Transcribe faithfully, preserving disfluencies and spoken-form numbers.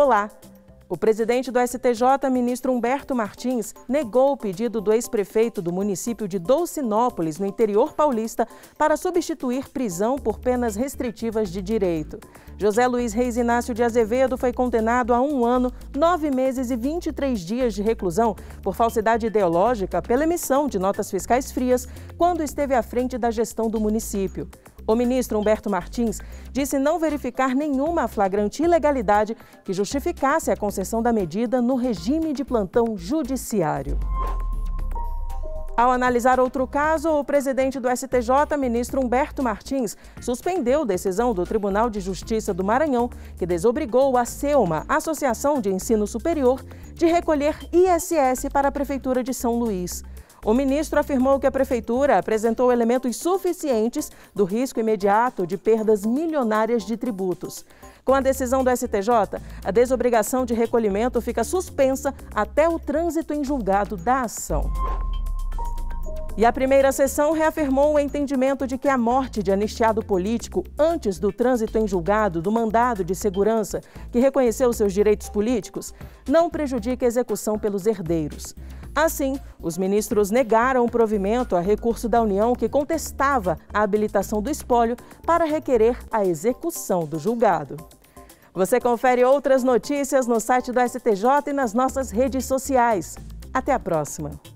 Olá! O presidente do S T J, ministro Humberto Martins, negou o pedido do ex-prefeito do município de Dolcinópolis, no interior paulista, para substituir prisão por penas restritivas de direito. José Luiz Reis Inácio de Azevedo foi condenado a um ano, nove meses e vinte e três dias de reclusão por falsidade ideológica pela emissão de notas fiscais frias quando esteve à frente da gestão do município. O ministro Humberto Martins disse não verificar nenhuma flagrante ilegalidade que justificasse a concessão da medida no regime de plantão judiciário. Ao analisar outro caso, o presidente do S T J, ministro Humberto Martins, suspendeu decisão do Tribunal de Justiça do Maranhão, que desobrigou a SEUMA, Associação de Ensino Superior, de recolher I S S para a Prefeitura de São Luís. O ministro afirmou que a prefeitura apresentou elementos suficientes do risco imediato de perdas milionárias de tributos. Com a decisão do S T J, a desobrigação de recolhimento fica suspensa até o trânsito em julgado da ação. E a primeira sessão reafirmou o entendimento de que a morte de anistiado político antes do trânsito em julgado do mandado de segurança, que reconheceu seus direitos políticos, não prejudica a execução pelos herdeiros. Assim, os ministros negaram o provimento a recurso da União que contestava a habilitação do espólio para requerer a execução do julgado. Você confere outras notícias no site do S T J e nas nossas redes sociais. Até a próxima!